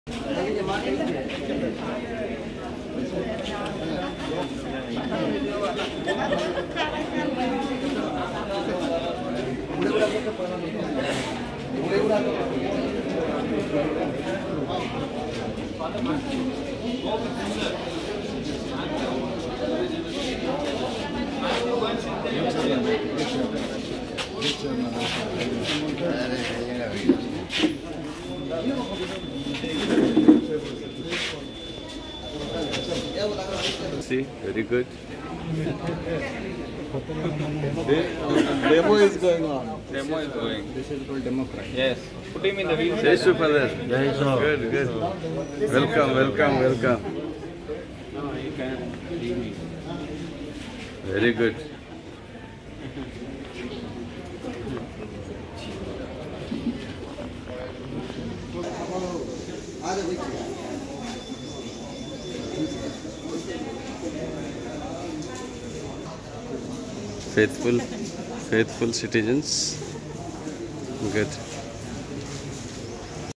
See, very good. Demo is going on. Demo is going. This is called democracy. Yes. Put him in the wheel. Jai Shri Father. Good, good. Welcome, welcome, welcome. No, you can leave me. Very good. Faithful citizens. Good.